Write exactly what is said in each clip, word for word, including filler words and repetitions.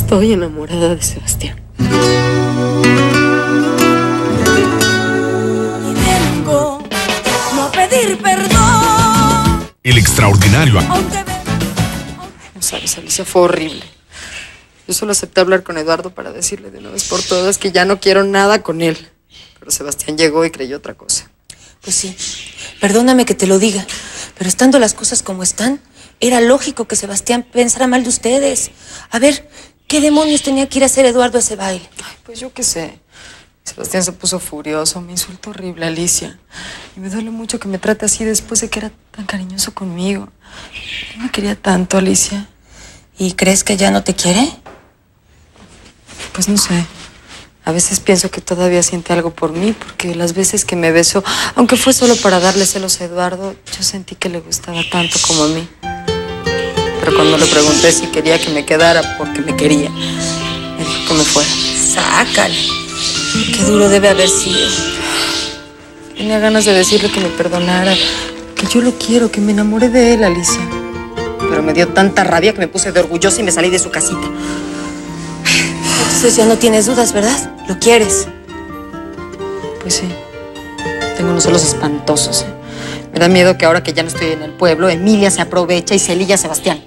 Estoy enamorada de Sebastián. Y vengo no a pedir perdón. El extraordinario. Aunque ve... No sabes, Alicia, fue horrible. Yo solo acepté hablar con Eduardo para decirle de una vez por todas que ya no quiero nada con él. Pero Sebastián llegó y creyó otra cosa. Pues sí, perdóname que te lo diga, pero estando las cosas como están, era lógico que Sebastián pensara mal de ustedes. A ver, ¿qué demonios tenía que ir a hacer Eduardo a ese baile? Ay, pues yo qué sé. Sebastián se puso furioso, me insultó horrible, Alicia. Y me duele mucho que me trate así después de que era tan cariñoso conmigo. Él me quería tanto, Alicia. ¿Y crees que ya no te quiere? Pues no sé. A veces pienso que todavía siente algo por mí, porque las veces que me besó, aunque fue solo para darle celos a Eduardo, yo sentí que le gustaba tanto como a mí. Pero cuando le pregunté si quería que me quedara porque me quería, me dijo que me fuera. Sácale. Qué duro debe haber sido. Tenía ganas de decirle que me perdonara, que yo lo quiero, que me enamoré de él, Alicia. Pero me dio tanta rabia que me puse de orgullosa y me salí de su casita. Entonces ya no tienes dudas, ¿verdad? ¿Lo quieres? Pues sí. Tengo unos celos espantosos, ¿eh? Me da miedo que ahora que ya no estoy en el pueblo, Emilia se aprovecha y se liga a Sebastián.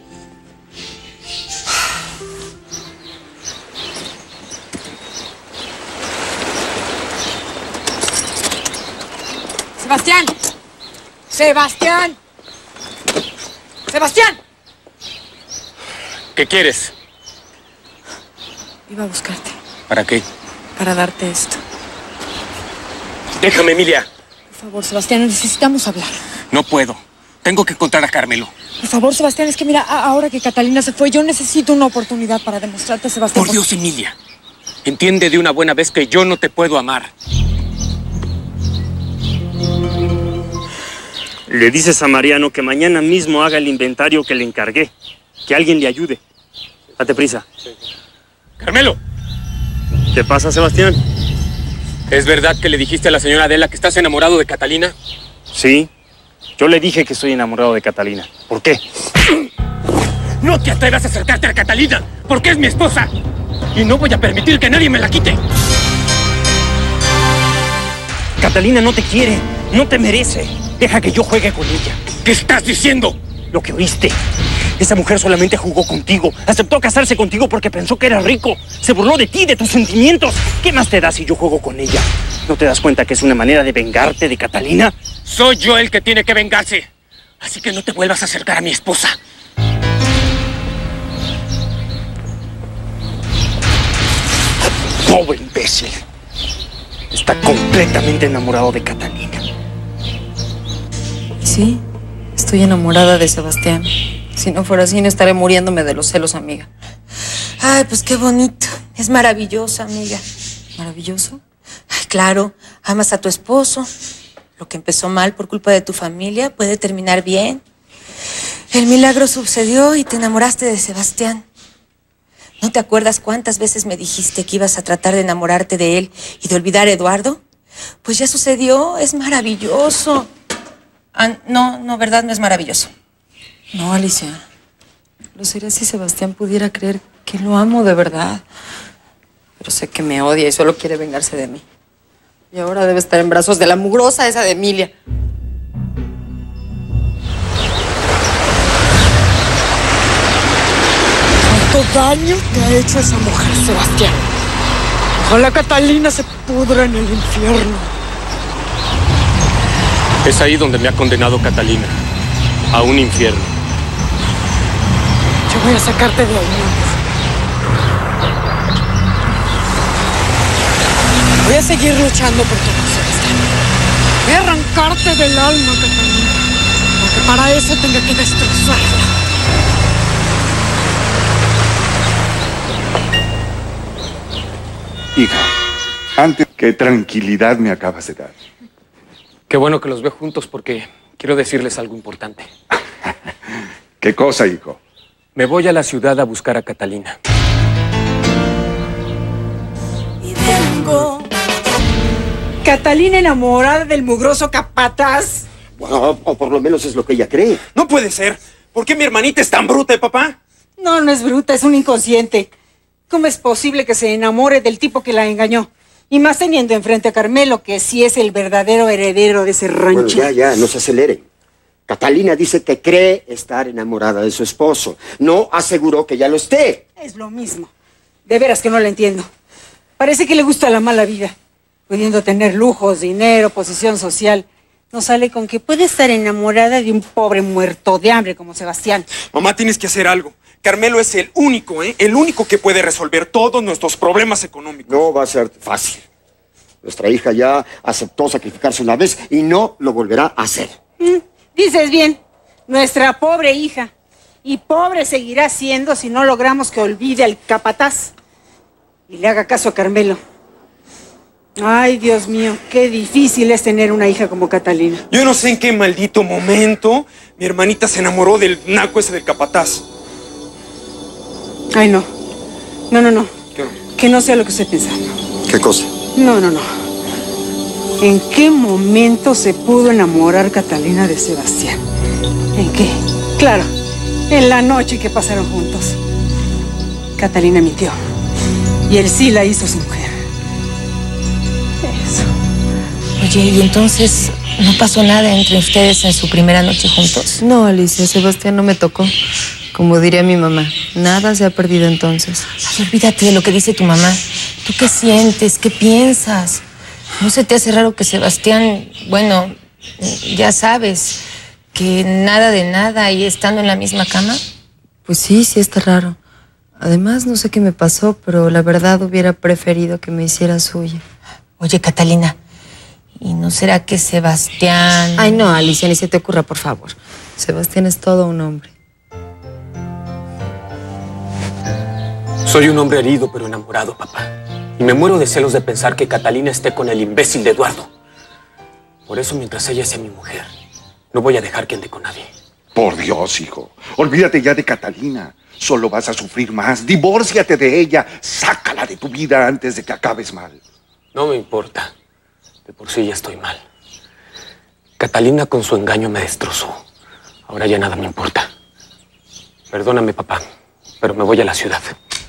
¡Sebastián! ¡Sebastián! ¡Sebastián! ¿Qué quieres? Iba a buscarte. ¿Para qué? Para darte esto. Déjame, Emilia. Por favor, Sebastián, necesitamos hablar. No puedo. Tengo que encontrar a Carmelo. Por favor, Sebastián, es que mira, ahora que Catalina se fue, yo necesito una oportunidad para demostrarte, Sebastián. Por Dios, Emilia. Entiende de una buena vez que yo no te puedo amar. Le dices a Mariano que mañana mismo haga el inventario que le encargué. Que alguien le ayude. Date prisa. ¡Carmelo! ¿Qué pasa, Sebastián? ¿Es verdad que le dijiste a la señora Adela que estás enamorado de Catalina? Sí. Yo le dije que estoy enamorado de Catalina. ¿Por qué? ¡No te atrevas a acercarte a Catalina! ¡Porque es mi esposa! Y no voy a permitir que nadie me la quite. Catalina no te quiere. No te merece. Deja que yo juegue con ella. ¿Qué estás diciendo? Lo que oíste. Esa mujer solamente jugó contigo. Aceptó casarse contigo porque pensó que eras rico. Se burló de ti, de tus sentimientos. ¿Qué más te da si yo juego con ella? ¿No te das cuenta que es una manera de vengarte de Catalina? Soy yo el que tiene que vengarse. Así que no te vuelvas a acercar a mi esposa. Pobre imbécil. Está completamente enamorado de Catalina. Sí, estoy enamorada de Sebastián. Si no fuera así, no estaré muriéndome de los celos, amiga. Ay, pues qué bonito. Es maravilloso, amiga. ¿Maravilloso? Ay, claro, amas a tu esposo. Lo que empezó mal por culpa de tu familia puede terminar bien. El milagro sucedió y te enamoraste de Sebastián. ¿No te acuerdas cuántas veces me dijiste que ibas a tratar de enamorarte de él y de olvidar a Eduardo? Pues ya sucedió, es maravilloso. Ah, no, no, ¿verdad? No es maravilloso. No, Alicia. Lo sería si Sebastián pudiera creer que lo amo de verdad. Pero sé que me odia y solo quiere vengarse de mí. Y ahora debe estar en brazos de la mugrosa esa de Emilia. ¿Cuánto daño te ha hecho esa mujer, Sebastián? Ojalá Catalina se pudra en el infierno. Es ahí donde me ha condenado Catalina. A un infierno. Yo voy a sacarte de ahí. Voy a seguir luchando por tu Sebastián. Voy a arrancarte del alma, Catalina. Aunque para eso tenga que destrozarla. Hija, antes, qué tranquilidad me acabas de dar. Qué bueno que los veo juntos porque quiero decirles algo importante. ¿Qué cosa, hijo? Me voy a la ciudad a buscar a Catalina. Y vengo. Catalina enamorada del mugroso capataz. Bueno, o por lo menos es lo que ella cree. No puede ser. ¿Por qué mi hermanita es tan bruta, papá? No, no es bruta, es un inconsciente. ¿Cómo es posible que se enamore del tipo que la engañó? Y más teniendo enfrente a Carmelo, que sí es el verdadero heredero de ese rancho. Bueno, ya, ya, no se acelere. Catalina dice que cree estar enamorada de su esposo. No aseguró que ya lo esté. Es lo mismo. De veras que no la entiendo. Parece que le gusta la mala vida. Pudiendo tener lujos, dinero, posición social. No sale con que puede estar enamorada de un pobre muerto de hambre como Sebastián. Mamá, tienes que hacer algo. Carmelo es el único, ¿eh? El único que puede resolver todos nuestros problemas económicos. No va a ser fácil. Nuestra hija ya aceptó sacrificarse una vez y no lo volverá a hacer. Mm, dices bien. Nuestra pobre hija. Y pobre seguirá siendo si no logramos que olvide al capataz y le haga caso a Carmelo. Ay, Dios mío, qué difícil es tener una hija como Catalina. Yo no sé en qué maldito momento mi hermanita se enamoró del naco ese del capataz. Ay, no. No, no, no. ¿Qué? Que no sea lo que estoy pensando. ¿Qué cosa? No, no, no. ¿En qué momento se pudo enamorar Catalina de Sebastián? ¿En qué? Claro, en la noche que pasaron juntos. Catalina mintió. Y él sí la hizo su mujer. Eso. Oye, ¿y entonces no pasó nada entre ustedes en su primera noche juntos? No, Alicia, Sebastián no me tocó. Como diría mi mamá, nada se ha perdido entonces. Ay, olvídate de lo que dice tu mamá. ¿Tú qué sientes? ¿Qué piensas? ¿No se te hace raro que Sebastián, bueno, ya sabes, que nada de nada y estando en la misma cama? Pues sí, sí está raro. Además, no sé qué me pasó, pero la verdad hubiera preferido que me hiciera suya. Oye, Catalina, ¿y no será que Sebastián...? Ay, no, Alicia, ni se te ocurra, por favor. Sebastián es todo un hombre. Soy un hombre herido pero enamorado, papá. Y me muero de celos de pensar que Catalina esté con el imbécil de Eduardo. Por eso, mientras ella sea mi mujer, no voy a dejar que ande con nadie. Por Dios, hijo. Olvídate ya de Catalina. Solo vas a sufrir más. Divórciate de ella. Sácala de tu vida antes de que acabes mal. No me importa. De por sí ya estoy mal. Catalina con su engaño me destrozó. Ahora ya nada me importa. Perdóname, papá, pero me voy a la ciudad.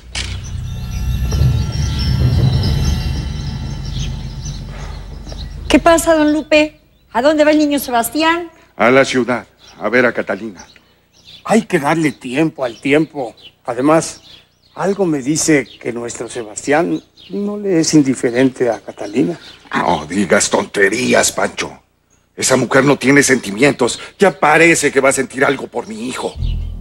¿Qué pasa, don Lupe? ¿A dónde va el niño Sebastián? A la ciudad, a ver a Catalina. Hay que darle tiempo al tiempo. Además, algo me dice que nuestro Sebastián no le es indiferente a Catalina. No digas tonterías, Pancho. Esa mujer no tiene sentimientos. Ya parece que va a sentir algo por mi hijo.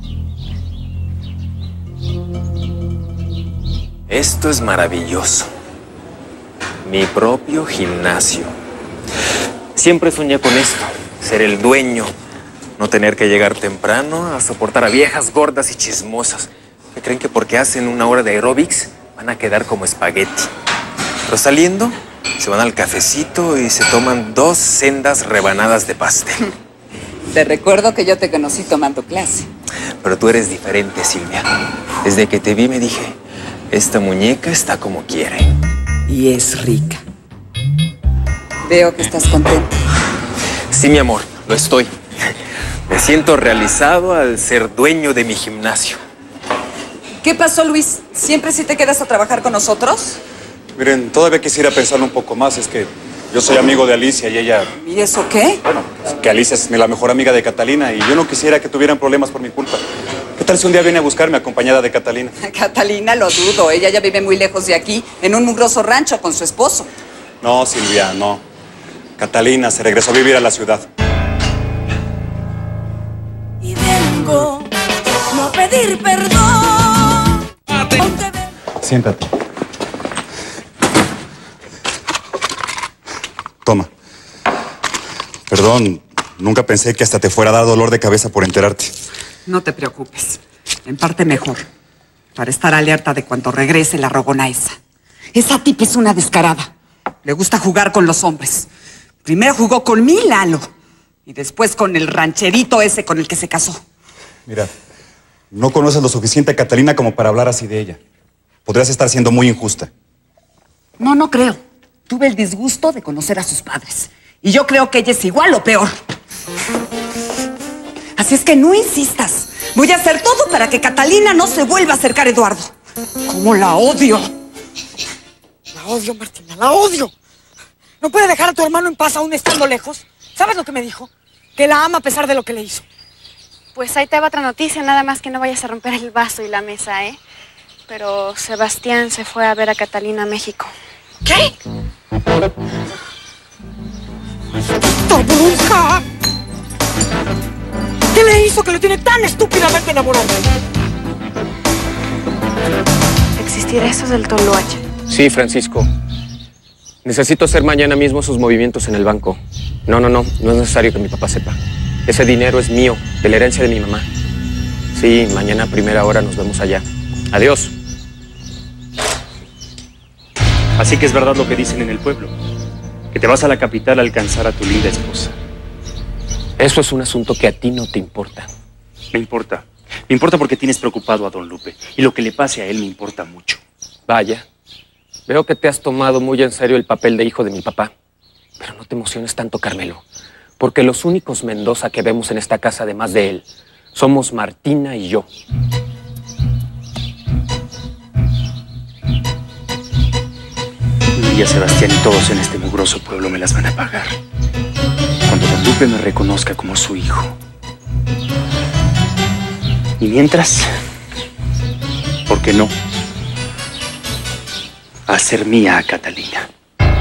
Esto es maravilloso. Mi propio gimnasio. Siempre soñé con esto, ser el dueño, no tener que llegar temprano a soportar a viejas gordas y chismosas que creen que porque hacen una hora de aeróbics van a quedar como espagueti. Pero saliendo, se van al cafecito y se toman dos sendas rebanadas de pastel. Te recuerdo que yo te conocí tomando clase. Pero tú eres diferente, Silvia. Desde que te vi me dije, esta muñeca está como quiere. Y es rica. Veo que estás contento. Sí, mi amor, lo estoy. Me siento realizado al ser dueño de mi gimnasio. ¿Qué pasó, Luis? ¿Siempre sí te quedas a trabajar con nosotros? Miren, todavía quisiera pensarlo un poco más. Es que yo soy amigo de Alicia y ella... ¿Y eso qué? Bueno, es que Alicia es la mejor amiga de Catalina y yo no quisiera que tuvieran problemas por mi culpa. ¿Qué tal si un día viene a buscarme acompañada de Catalina? Catalina, lo dudo. Ella ya vive muy lejos de aquí, en un mugroso rancho con su esposo. No, Silvia, no. Catalina se regresó a vivir a la ciudad. Y vengo no a pedir perdón. Siéntate. Toma. Perdón, nunca pensé que hasta te fuera a dar dolor de cabeza por enterarte. No te preocupes. En parte mejor. Para estar alerta de cuando regrese la rogona esa. Esa tipa es una descarada. Le gusta jugar con los hombres. Primero jugó con mi Lalo. Y después con el rancherito ese con el que se casó. Mira, no conoces lo suficiente a Catalina como para hablar así de ella. Podrías estar siendo muy injusta. No, no creo. Tuve el disgusto de conocer a sus padres. Y yo creo que ella es igual o peor. Así es que no insistas. Voy a hacer todo para que Catalina no se vuelva a acercar a Eduardo. ¿Cómo la odio? La odio, Martina, la odio. ¿No puede dejar a tu hermano en paz aún estando lejos? ¿Sabes lo que me dijo? Que la ama a pesar de lo que le hizo. Pues ahí te va otra noticia, nada más que no vayas a romper el vaso y la mesa, ¿eh? Pero Sebastián se fue a ver a Catalina a México. ¿Qué? ¡Esta bruja! ¿Qué le hizo que lo tiene tan estúpidamente enamorado? ¿Existirá eso del toloache? Sí, Francisco. Necesito hacer mañana mismo sus movimientos en el banco. No, no, no. No es necesario que mi papá sepa. Ese dinero es mío, de la herencia de mi mamá. Sí, mañana a primera hora nos vemos allá. Adiós. Así que es verdad lo que dicen en el pueblo, que te vas a la capital a alcanzar a tu linda esposa. Eso es un asunto que a ti no te importa. Me importa. Me importa porque tienes preocupado a don Lupe. Y lo que le pase a él me importa mucho. Vaya. Veo que te has tomado muy en serio el papel de hijo de mi papá. Pero no te emociones tanto, Carmelo. Porque los únicos Mendoza que vemos en esta casa, además de él, somos Martina y yo. Un día Sebastián y todos en este mugroso pueblo me las van a pagar. Cuando don Lupe me reconozca como su hijo. Y mientras, ¿por qué no? Hacer mía a Catalina.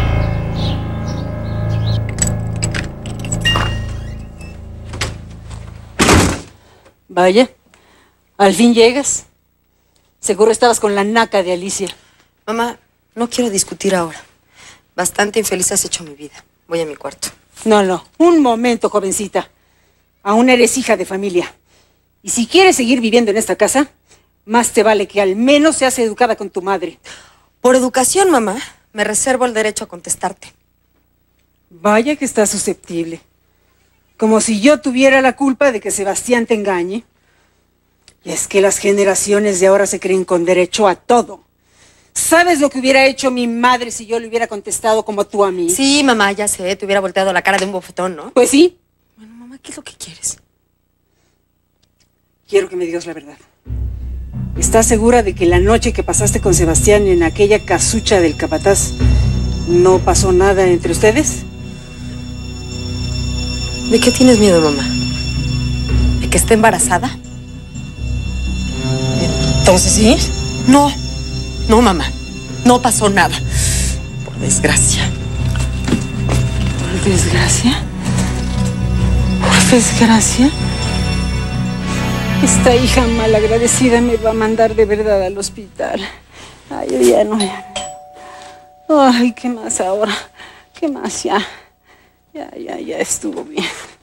Vaya, al fin llegas. Seguro estabas con la naca de Alicia. Mamá, no quiero discutir ahora. Bastante infeliz has hecho mi vida. Voy a mi cuarto. No, no, un momento, jovencita. Aún eres hija de familia. Y si quieres seguir viviendo en esta casa, más te vale que al menos seas educada con tu madre. Por educación, mamá, me reservo el derecho a contestarte. Vaya que estás susceptible. Como si yo tuviera la culpa de que Sebastián te engañe. Y es que las generaciones de ahora se creen con derecho a todo. ¿Sabes lo que hubiera hecho mi madre si yo le hubiera contestado como tú a mí? Sí, mamá, ya sé, te hubiera volteado la cara de un bofetón, ¿no? Pues sí. Bueno, mamá, ¿qué es lo que quieres? Quiero que me digas la verdad. ¿Estás segura de que la noche que pasaste con Sebastián en aquella casucha del capataz no pasó nada entre ustedes? ¿De qué tienes miedo, mamá? ¿De que esté embarazada? Entonces, ¿sí? No, no, mamá. No pasó nada. Por desgracia. ¿Por desgracia? ¿Por desgracia? Esta hija malagradecida me va a mandar de verdad al hospital. Ay, yo ya no, ya no. Ay, ¿qué más ahora? ¿Qué más ya? Ya, ya, ya estuvo bien.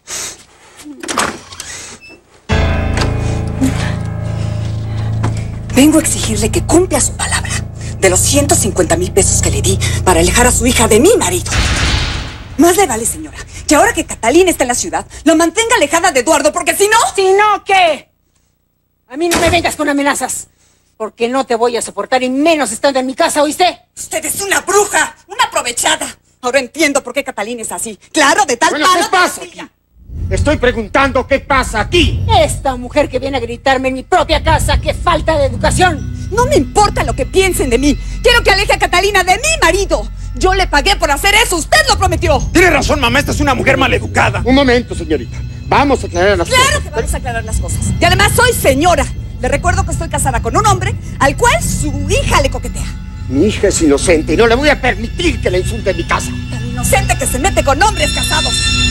Vengo a exigirle que cumpla su palabra de los ciento cincuenta mil pesos que le di para alejar a su hija de mi marido. Más le vale, señora, que ahora que Catalina está en la ciudad, la mantenga alejada de Eduardo, porque si no... ¿Si no qué? A mí no me vengas con amenazas, porque no te voy a soportar, y menos estando en mi casa, ¿oíste? Usted es una bruja, una aprovechada. Ahora entiendo por qué Catalina es así. Claro, de tal bueno, palo... ¿qué pasa aquí? Estoy preguntando qué pasa aquí. Esta mujer que viene a gritarme en mi propia casa, ¡qué falta de educación! No me importa lo que piensen de mí. Quiero que aleje a Catalina de mi marido. Yo le pagué por hacer eso. Usted lo prometió. Tiene razón, mamá. Esta es una mujer maleducada. Un momento, señorita. Vamos a aclarar las claro cosas. Claro que vamos a aclarar las cosas. Y además soy señora. Le recuerdo que estoy casada con un hombre al cual su hija le coquetea. Mi hija es inocente y no le voy a permitir que la insulte en mi casa. Tan inocente que se mete con hombres casados.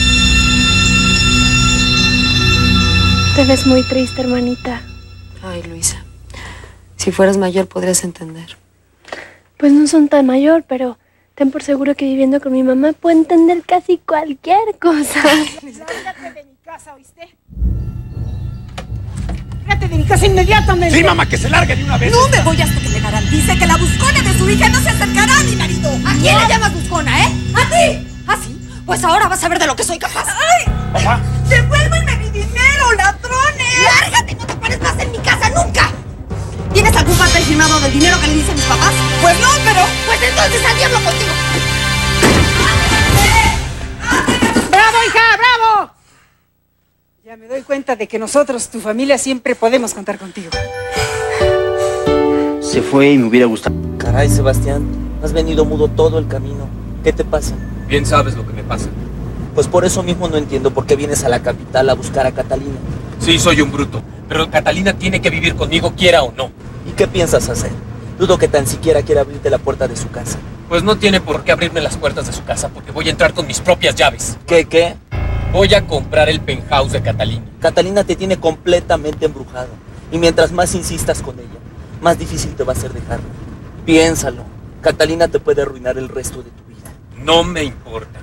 Te ves muy triste, hermanita. Ay, Luisa. Si fueras mayor podrías entender. Pues no son tan mayor, pero ten por seguro que viviendo con mi mamá puedo entender casi cualquier cosa. Lárgate de mi casa, ¿oíste? Lárgate de mi casa inmediatamente. Sí, mamá, que se largue de una vez. No me voy hasta que le garantice que la buscona de su hija no se acercará a mi marido. ¿A quién no. le llamas buscona, eh? ¿A ti? ¿Ah, sí? Pues ahora vas a ver de lo que soy capaz. ¡Ay! Mamá. ¡Devuélveme mi dinero, ladrones! ¡Lárgate! ¡No te pares más en mi casa nunca! ¿Tienes algún papel firmado del dinero que le dicen mis papás? Pues no, pero... Pues entonces al diablo contigo. ¡Bravo, hija! ¡Bravo! Ya me doy cuenta de que nosotros, tu familia, siempre podemos contar contigo. Se fue y me hubiera gustado. Caray, Sebastián, has venido mudo todo el camino. ¿Qué te pasa? Bien sabes lo que me pasa. Pues por eso mismo no entiendo por qué vienes a la capital a buscar a Catalina. Sí, soy un bruto, pero Catalina tiene que vivir conmigo, quiera o no. ¿Y qué piensas hacer? Dudo que tan siquiera quiera abrirte la puerta de su casa. Pues no tiene por qué abrirme las puertas de su casa porque voy a entrar con mis propias llaves. ¿Qué, qué? Voy a comprar el penthouse de Catalina. Catalina te tiene completamente embrujado. Y mientras más insistas con ella, más difícil te va a ser dejarla. Piénsalo. Catalina te puede arruinar el resto de tu vida. No me importa.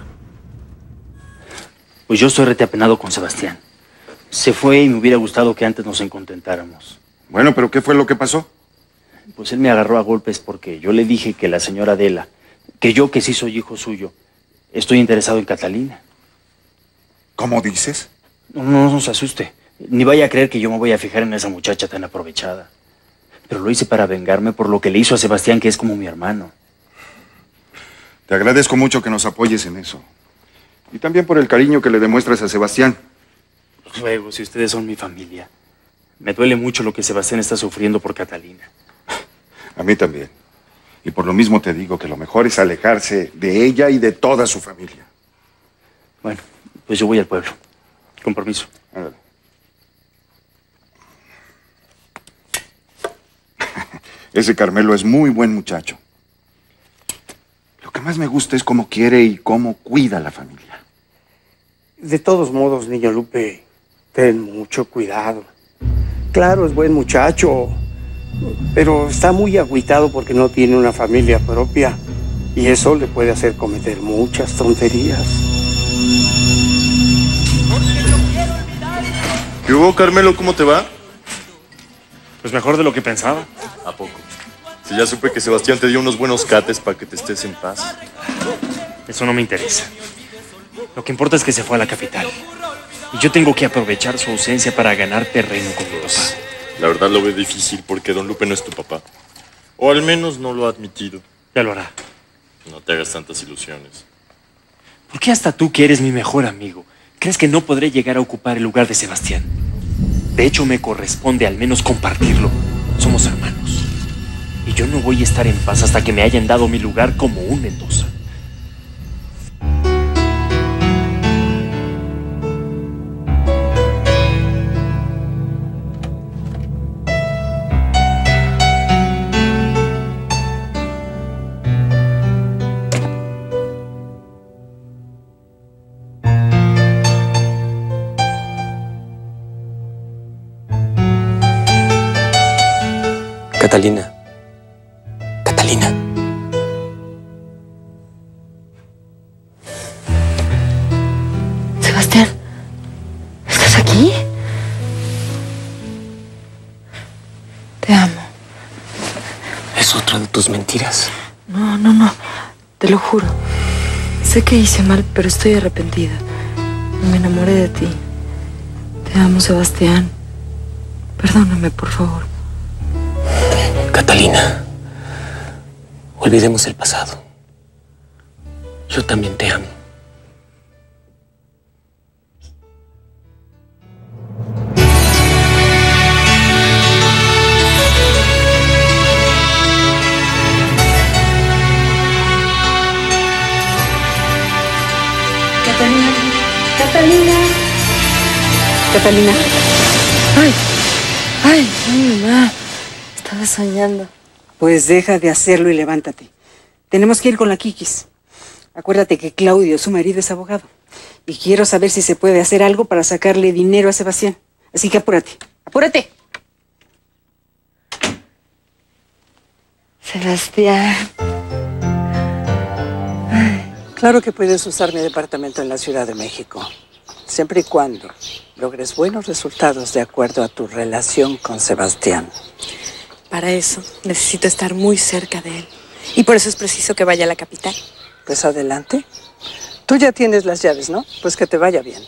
Pues yo estoy reteapenado con Sebastián. Se fue y me hubiera gustado que antes nos encontentáramos. Bueno, pero ¿qué fue lo que pasó? Pues él me agarró a golpes porque yo le dije que la señora Adela, que yo que sí soy hijo suyo, estoy interesado en Catalina. ¿Cómo dices? No, no, no se asuste. Ni vaya a creer que yo me voy a fijar en esa muchacha tan aprovechada. Pero lo hice para vengarme por lo que le hizo a Sebastián, que es como mi hermano. Te agradezco mucho que nos apoyes en eso. Y también por el cariño que le demuestras a Sebastián. Luego, si ustedes son mi familia. Me duele mucho lo que Sebastián está sufriendo por Catalina. A mí también. Y por lo mismo te digo que lo mejor es alejarse de ella y de toda su familia. Bueno, pues yo voy al pueblo. Con permiso. Ándale. Ese Carmelo es muy buen muchacho. Lo que más me gusta es cómo quiere y cómo cuida a la familia. De todos modos, niño Lupe, ten mucho cuidado. Claro, es buen muchacho, pero está muy agüitado porque no tiene una familia propia y eso le puede hacer cometer muchas tonterías. ¿Qué hubo, Carmelo? ¿Cómo te va? Pues mejor de lo que pensaba. ¿A poco? Si ya supe que Sebastián te dio unos buenos cates para que te estés en paz. Eso no me interesa. Lo que importa es que se fue a la capital. Y yo tengo que aprovechar su ausencia para ganar terreno con mi papá. La verdad lo veo difícil porque don Lupe no es tu papá. O al menos no lo ha admitido. Ya lo hará. No te hagas tantas ilusiones. ¿Por qué hasta tú, que eres mi mejor amigo, crees que no podré llegar a ocupar el lugar de Sebastián? De hecho, me corresponde al menos compartirlo. Somos hermanos. Y yo no voy a estar en paz hasta que me hayan dado mi lugar como un Mendoza. Catalina. Catalina. Sebastián, ¿estás aquí? Te amo. ¿Es otra de tus mentiras? No, no, no. Te lo juro. Sé que hice mal, pero estoy arrepentida. Me enamoré de ti. Te amo, Sebastián. Perdóname, por favor. Catalina, olvidemos el pasado. Yo también te amo. Catalina, Catalina. Catalina. Ay, ay, ay, mamá. Estaba soñando. Pues deja de hacerlo y levántate. Tenemos que ir con la Kikis. Acuérdate que Claudio, su marido, es abogado. Y quiero saber si se puede hacer algo para sacarle dinero a Sebastián. Así que apúrate. ¡Apúrate! Sebastián. Claro que puedes usar mi departamento en la Ciudad de México. Siempre y cuando logres buenos resultados de acuerdo a tu relación con Sebastián. Para eso necesito estar muy cerca de él. Y por eso es preciso que vaya a la capital. Pues adelante. Tú ya tienes las llaves, ¿no? Pues que te vaya bien.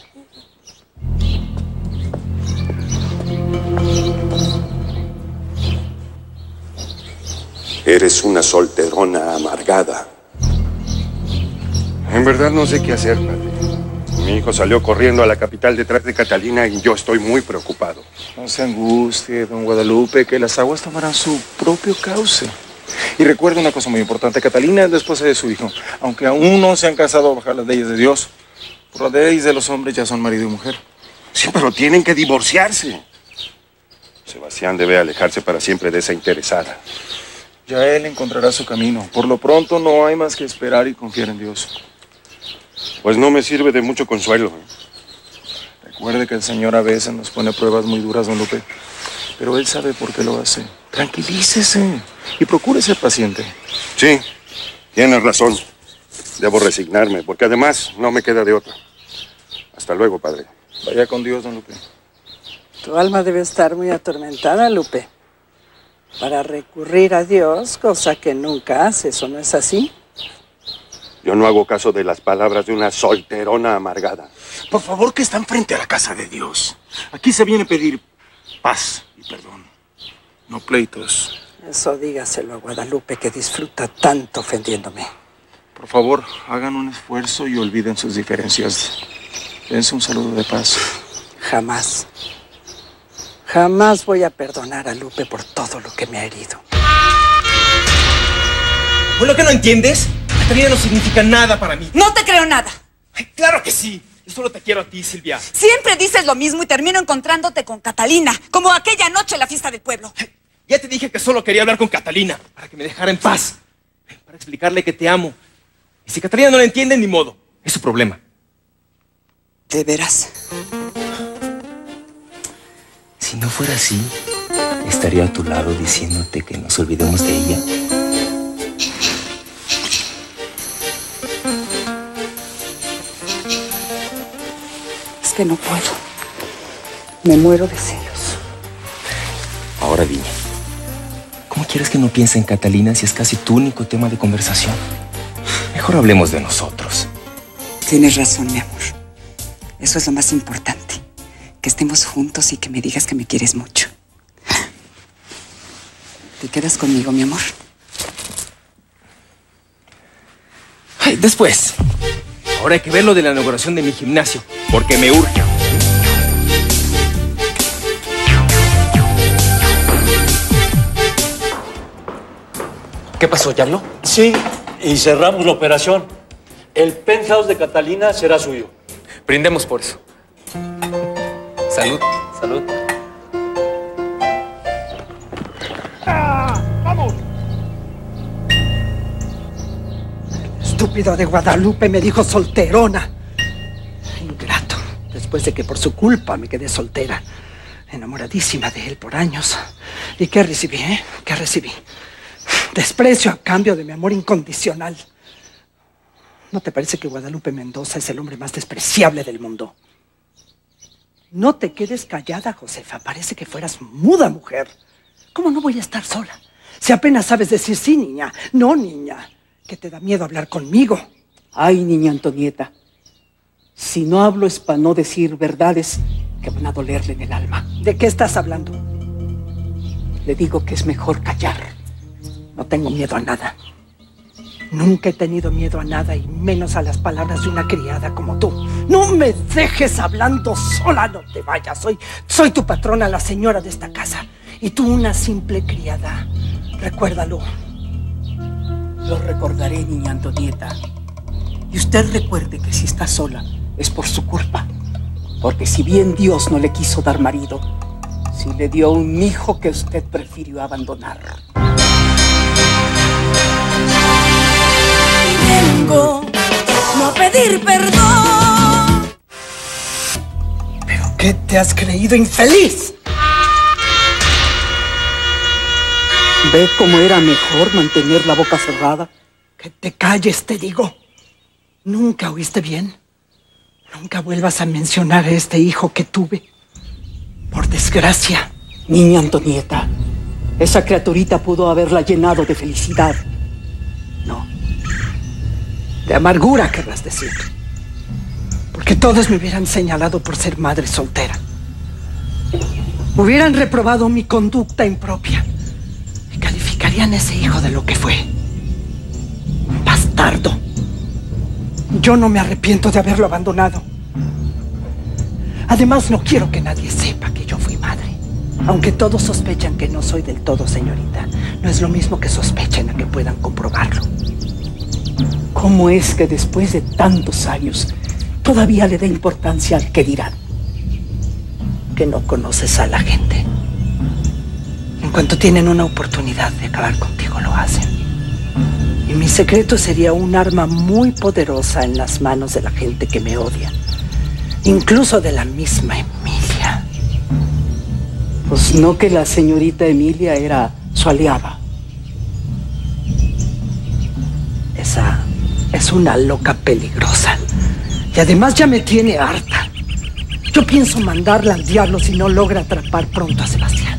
Eres una solterona amargada. En verdad no sé qué hacer, padre. Mi hijo salió corriendo a la capital detrás de Catalina y yo estoy muy preocupado. No se angustie, don Guadalupe, que las aguas tomarán su propio cauce. Y recuerda una cosa muy importante, Catalina es la esposa de su hijo. Aunque aún no se han casado bajo las leyes de Dios, por las leyes de los hombres ya son marido y mujer. Sí, pero tienen que divorciarse. Sebastián debe alejarse para siempre de esa interesada. Ya él encontrará su camino. Por lo pronto no hay más que esperar y confiar en Dios. Pues no me sirve de mucho consuelo. ¿eh? Recuerde que el Señor a veces nos pone pruebas muy duras, don Lupe. Pero Él sabe por qué lo hace. Tranquilícese y procure ser paciente. Sí, tienes razón. Debo resignarme, porque además no me queda de otra. Hasta luego, padre. Vaya con Dios, don Lupe. Tu alma debe estar muy atormentada, Lupe. Para recurrir a Dios, cosa que nunca haces, ¿o no es así? Yo no hago caso de las palabras de una solterona amargada. Por favor, que están frente a la casa de Dios. Aquí se viene a pedir paz y perdón, no pleitos. Eso dígaselo a Guadalupe, que disfruta tanto ofendiéndome. Por favor, hagan un esfuerzo y olviden sus diferencias. Dense un saludo de paz. Jamás. Jamás voy a perdonar a Lupe por todo lo que me ha herido. ¿Por lo que no entiendes? Catalina no significa nada para mí. No te creo nada. Ay, claro que sí. Yo solo te quiero a ti, Silvia. Siempre dices lo mismo y termino encontrándote con Catalina, como aquella noche en la fiesta del pueblo. Ya te dije que solo quería hablar con Catalina, para que me dejara en paz, para explicarle que te amo. Y si Catalina no lo entiende, ni modo. Es su problema. ¿De veras? Si no fuera así, estaría a tu lado diciéndote que nos olvidemos de ella. Es que no puedo. Me muero de celos. Ahora dime, ¿cómo quieres que no piense en Catalina si es casi tu único tema de conversación? Mejor hablemos de nosotros. Tienes razón, mi amor. Eso es lo más importante. Que estemos juntos y que me digas que me quieres mucho. ¿Te quedas conmigo, mi amor? Ay, después. Ahora hay que ver lo de la inauguración de mi gimnasio, porque me urge. ¿Qué pasó? ¿Ya habló? Sí, y cerramos la operación. El penthouse de Catalina será suyo. Brindemos por eso. Salud. Salud. ¡Ah! ¡Vamos! El estúpido de Guadalupe me dijo solterona. Ingrato. Después de que por su culpa me quedé soltera. Enamoradísima de él por años. ¿Y qué recibí, eh? ¿Qué recibí? Desprecio a cambio de mi amor incondicional. ¿No te parece que Guadalupe Mendoza es el hombre más despreciable del mundo? No te quedes callada, Josefa. Parece que fueras muda, mujer. ¿Cómo no voy a estar sola? Si apenas sabes decir sí, niña. No, niña. Que te da miedo hablar conmigo. Ay, niña Antonieta. Si no hablo es para no decir verdades que van a dolerle en el alma. ¿De qué estás hablando? Le digo que es mejor callar. No tengo miedo a nada. Nunca he tenido miedo a nada y menos a las palabras de una criada como tú. No me dejes hablando sola, no te vayas. Soy, soy tu patrona, la señora de esta casa. Y tú una simple criada. Recuérdalo. Lo recordaré, niña Antonieta. Y usted recuerde que si está sola es por su culpa. Porque si bien Dios no le quiso dar marido, sí le dio un hijo que usted prefirió abandonar. Vengo no a pedir perdón. ¿Pero qué te has creído, infeliz? ¿Ve cómo era mejor mantener la boca cerrada? Que te calles, te digo. ¿Nunca oíste bien? Nunca vuelvas a mencionar a este hijo que tuve. Por desgracia. Niña Antonieta, esa criaturita pudo haberla llenado de felicidad. No. De amargura, querrás decir. Porque todos me hubieran señalado por ser madre soltera. Hubieran reprobado mi conducta impropia. Y calificarían a ese hijo de lo que fue. Un bastardo. Yo no me arrepiento de haberlo abandonado. Además, no quiero que nadie sepa que yo fui madre. Aunque todos sospechan que no soy del todo señorita, no es lo mismo que sospechen a que puedan comprobarlo. ¿Cómo es que después de tantos años todavía le da importancia al que dirán? Que no conoces a la gente. En cuanto tienen una oportunidad de acabar contigo, lo hacen. Y mi secreto sería un arma muy poderosa en las manos de la gente que me odia. Incluso de la misma Emilia. Pues no que la señorita Emilia era su aliada. Esa es una loca peligrosa. Y además ya me tiene harta. Yo pienso mandarla al diablo si no logra atrapar pronto a Sebastián.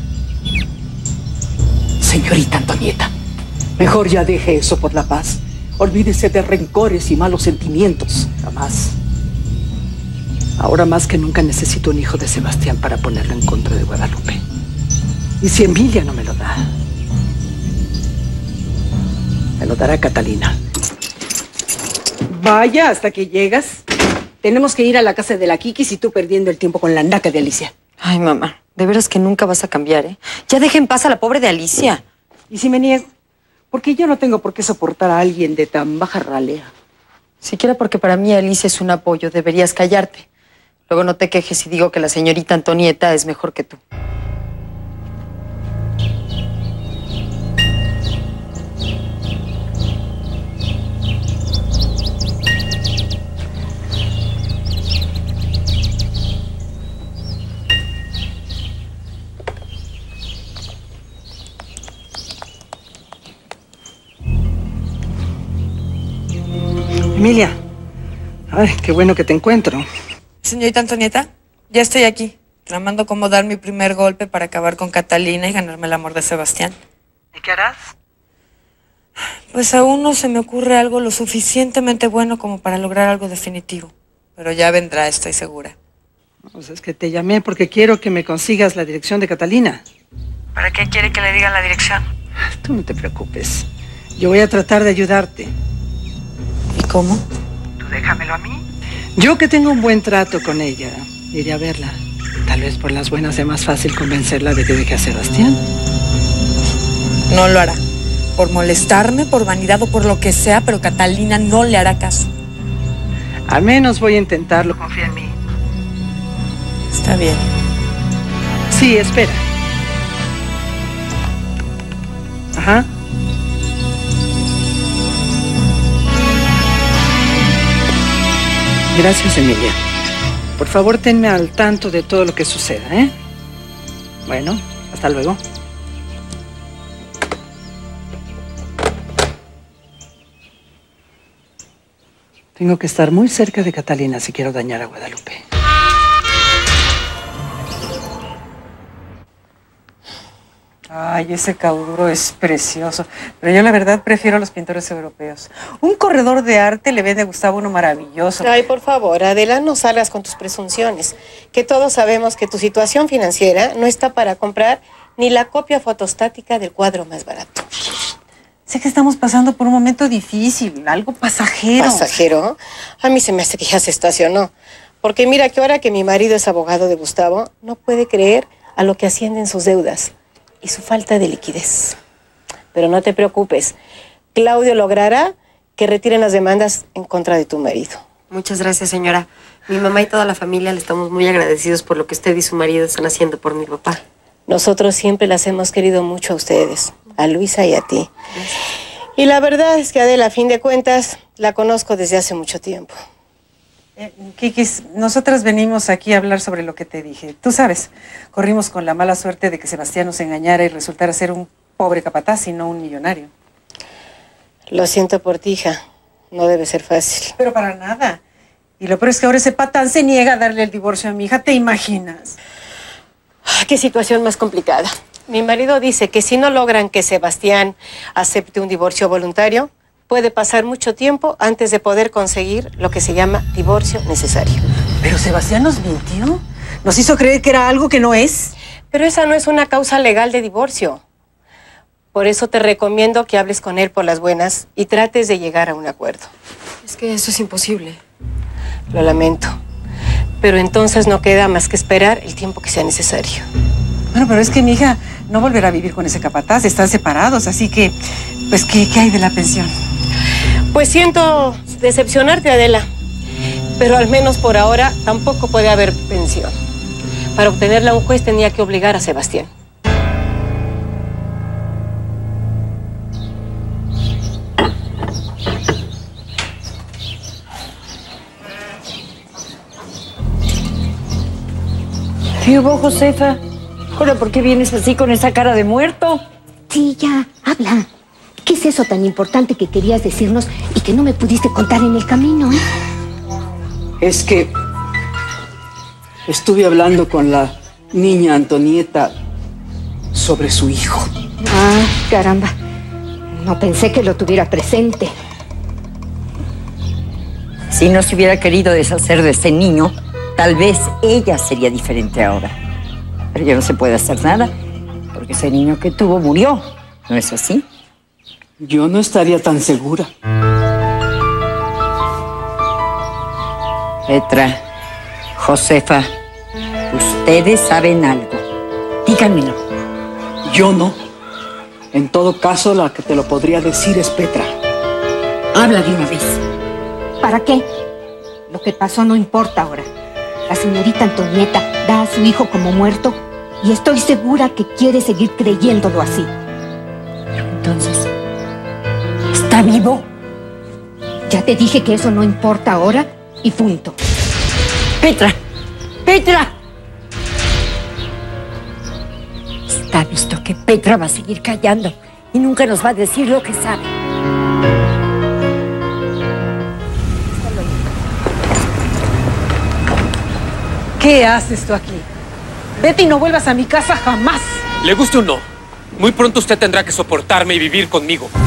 Señorita Antonieta, mejor ya deje eso por la paz. Olvídese de rencores y malos sentimientos. Jamás. Ahora más que nunca necesito un hijo de Sebastián para ponerlo en contra de Guadalupe. Y si Emilia no me lo da, me lo dará Catalina. Vaya, hasta que llegas. Tenemos que ir a la casa de la Kikis y tú perdiendo el tiempo con la naca de Alicia. Ay, mamá, de veras que nunca vas a cambiar, ¿eh? Ya deja en paz a la pobre de Alicia. ¿Y si me niego? Porque yo no tengo por qué soportar a alguien de tan baja ralea. Siquiera porque para mí Alicia es un apoyo, deberías callarte. Luego no te quejes si digo que la señorita Antonieta es mejor que tú. Emilia, ay, qué bueno que te encuentro. Señorita Antonieta, ya estoy aquí, tramando cómo dar mi primer golpe para acabar con Catalina y ganarme el amor de Sebastián. ¿Y qué harás? Pues aún no se me ocurre algo lo suficientemente bueno como para lograr algo definitivo. Pero ya vendrá, estoy segura. Pues es que te llamé porque quiero que me consigas la dirección de Catalina. ¿Para qué quiere que le diga la dirección? Tú no te preocupes. Yo voy a tratar de ayudarte. ¿Y cómo? Tú déjamelo a mí. Yo que tengo un buen trato con ella, iré a verla. Tal vez por las buenas sea más fácil convencerla de que deje a Sebastián. No lo hará. Por molestarme, por vanidad o por lo que sea, pero Catalina no le hará caso. Al menos voy a intentarlo, confía en mí. Está bien. Sí, espera. Ajá. Gracias, Emilia. Por favor, tenme al tanto de todo lo que suceda, ¿eh? Bueno, hasta luego. Tengo que estar muy cerca de Catalina si quiero dañar a Guadalupe. Ay, ese cauduro es precioso. Pero yo la verdad prefiero a los pintores europeos. Un corredor de arte le vende a Gustavo uno maravilloso. Ay, por favor, Adela, no salgas con tus presunciones. Que todos sabemos que tu situación financiera no está para comprar ni la copia fotostática del cuadro más barato. Sé que estamos pasando por un momento difícil, algo pasajero. ¿Pasajero? A mí se me hace que ya se estacionó. Porque mira que ahora que mi marido es abogado de Gustavo, no puede creer a lo que ascienden sus deudas y su falta de liquidez. Pero no te preocupes, Claudio logrará que retiren las demandas en contra de tu marido. Muchas gracias, señora. Mi mamá y toda la familia le estamos muy agradecidos por lo que usted y su marido están haciendo por mi papá. Nosotros siempre las hemos querido mucho a ustedes, a Luisa y a ti. Gracias. Y la verdad es que Adela, a fin de cuentas, la conozco desde hace mucho tiempo. Eh, Kikis, nosotras venimos aquí a hablar sobre lo que te dije. Tú sabes, corrimos con la mala suerte de que Sebastián nos engañara y resultara ser un pobre capataz y no un millonario. Lo siento por ti, hija. No debe ser fácil. Pero para nada. Y lo peor es que ahora ese patán se niega a darle el divorcio a mi hija. ¿Te imaginas? Qué situación más complicada. Mi marido dice que si no logran que Sebastián acepte un divorcio voluntario, puede pasar mucho tiempo antes de poder conseguir lo que se llama divorcio necesario. Pero Sebastián nos mintió. Nos hizo creer que era algo que no es. Pero esa no es una causa legal de divorcio. Por eso te recomiendo que hables con él por las buenas y trates de llegar a un acuerdo. Es que eso es imposible. Lo lamento. Pero entonces no queda más que esperar el tiempo que sea necesario. Bueno, pero es que mi hija no volverá a vivir con ese capataz, están separados, así que, pues, ¿qué, qué hay de la pensión? Pues siento decepcionarte, Adela, pero al menos por ahora tampoco puede haber pensión. Para obtenerla un juez tenía que obligar a Sebastián. ¿Qué hubo, Josefa? Ahora, ¿por qué vienes así con esa cara de muerto? Sí, ya, habla. ¿Qué es eso tan importante que querías decirnos y que no me pudiste contar en el camino, eh? Es que estuve hablando con la niña Antonieta sobre su hijo. Ah, caramba. No pensé que lo tuviera presente. Si no se hubiera querido deshacer de ese niño, tal vez ella sería diferente ahora. Pero ya no se puede hacer nada, porque ese niño que tuvo murió. ¿No es así? Yo no estaría tan segura. Petra, Josefa, ustedes saben algo. Díganmelo. Yo no. En todo caso, la que te lo podría decir es Petra. Habla de una vez. ¿Para qué? Lo que pasó no importa ahora. La señorita Antonieta da a su hijo como muerto y estoy segura que quiere seguir creyéndolo así. Entonces, ¿está vivo? Ya te dije que eso no importa ahora y punto. Petra, Petra. Está visto que Petra va a seguir callando y nunca nos va a decir lo que sabe. ¿Qué haces tú aquí? Vete y no vuelvas a mi casa jamás. Le guste o no, muy pronto usted tendrá que soportarme y vivir conmigo.